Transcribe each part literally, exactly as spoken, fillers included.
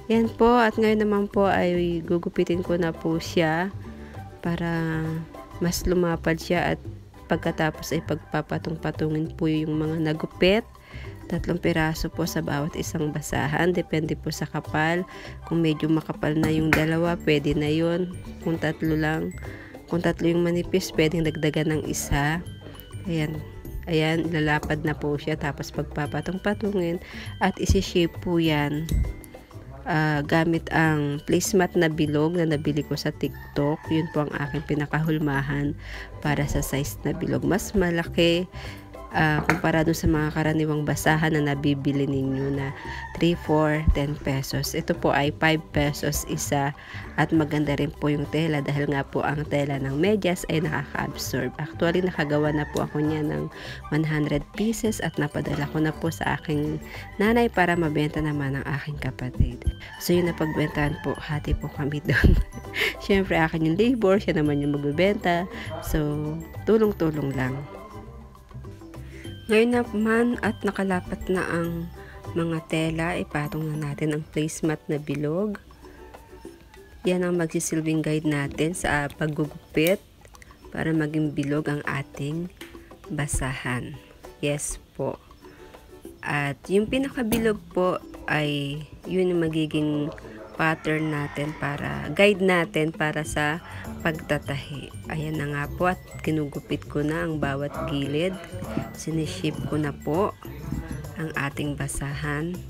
Yan po, at ngayon naman po ay gugupitin ko na po siya para mas lumapad siya, at pagkatapos ay pagpapatong-patungin po yung mga nagupit. Tatlong piraso po sa bawat isang basahan, depende po sa kapal. Kung medyo makapal na yung dalawa, pwede na yun. Kung tatlo lang, kung tatlo yung manipis, pwedeng dagdagan ng isa. Ayan, ayan, lalapad na po siya. Tapos pagpapatong-patungin at isi-shape po yan uh, gamit ang placemat na bilog na nabili ko sa TikTok. Yun po ang aking pinakahulmahan para sa size na bilog. Mas malaki Uh, kumpara dun sa mga karaniwang basahan na nabibili ninyo na three, four, ten pesos. Ito po ay five pesos isa, at maganda rin po yung tela dahil nga po ang tela ng medyas ay nakaka-absorb. Actually, nakagawa na po ako niya ng one hundred pieces at napadala ko na po sa aking nanay para mabenta naman ng aking kapatid. So yun, napagbentahan po, hati po kami doon. Siyempre akin yung labor, siya naman yung magbebenta. So tulong-tulong lang. Ngayon naman at nakalapat na ang mga tela, ipatong na natin ang placemat na bilog. Yan ang magsisilbing guide natin sa paggugupit para maging bilog ang ating basahan. Yes po. At yung pinakabilog po ay yun yung magiging pattern natin, para guide natin para sa pagtatahi. Ayan na nga po, at kinugupit ko na ang bawat gilid. Sinishape ko na po ang ating basahan.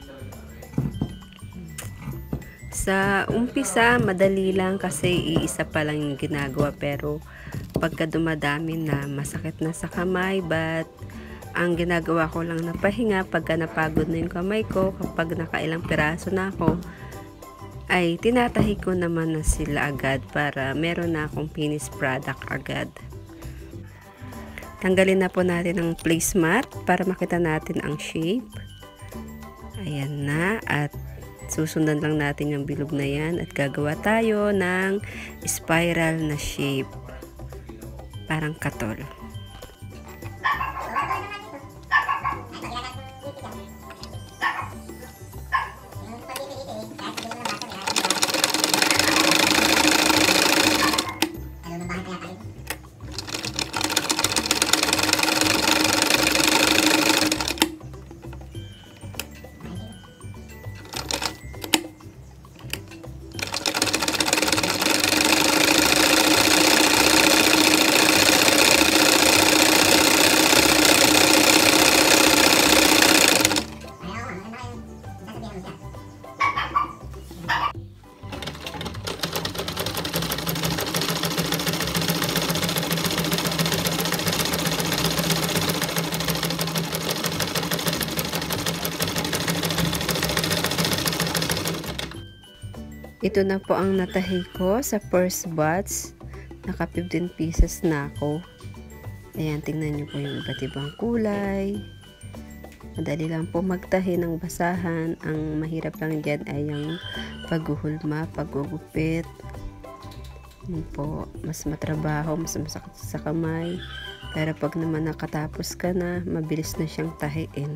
Sa umpisa, madali lang kasi iisa pa lang yung ginagawa, pero pagka dumadami na, masakit na sa kamay. But ang ginagawa ko lang na pahinga pagka napagod na yung kamay ko, kapag nakailang piraso na ako, ay tinatahi ko naman na sila agad para meron na akong finished product agad. Tanggalin na po natin ang placemat para makita natin ang shape. Ayan na, at susundan lang natin yung bilog na yan at gagawa tayo ng spiral na shape, parang katol. Ito na po ang natahi ko sa first batch. Naka fifteen pieces na ako. Ayan, tingnan nyo po yung iba't ibang kulay. Madali lang po magtahi ng basahan. Ang mahirap lang dyan ay yung paghuhulma, paggugupit. Yun po, mas matrabaho, mas masakit sa kamay. Pero pag naman nakatapos ka na, mabilis na siyang tahiin.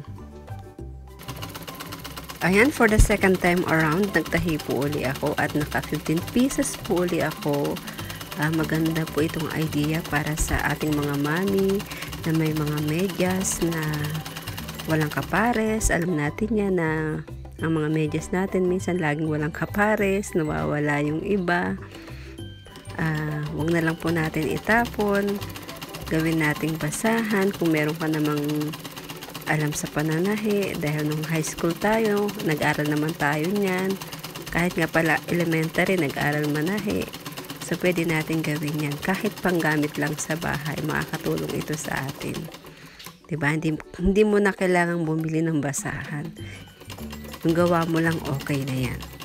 Ayan, for the second time around, nagtahi po uli ako at naka fifteen pieces po uli ako. Uh, maganda po itong idea para sa ating mga mami na may mga medyas na walang kapares. Alam natin yan na ang mga medyas natin minsan laging walang kapares, nawawala yung iba. Uh, huwag na lang po natin itapon. Gawin nating basahan kung meron ka namang alam sa pananahi, dahil nung high school tayo, nag-aral naman tayo niyan. Kahit nga pala elementary, nag-aral manahi. So, pwede natin gawin yan. Kahit panggamit lang sa bahay, makakatulong ito sa atin. Diba? Hindi, hindi mo na kailangang bumili ng basahan. Yung gawa mo lang, okay na yan.